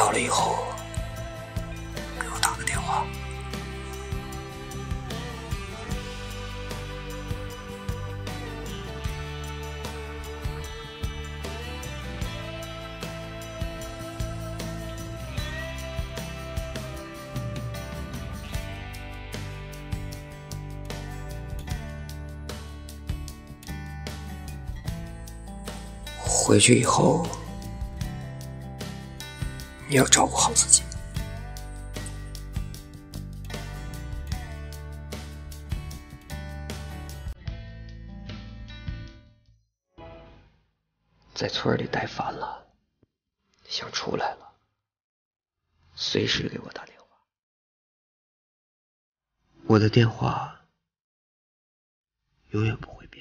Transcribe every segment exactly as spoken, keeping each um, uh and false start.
到了以后，给我打个电话。回去以后，你要照顾好自己。在村里待烦了，想出来了，随时给我打电话。我的电话永远不会变。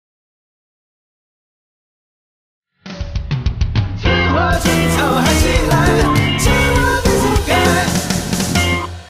我起头喊起来。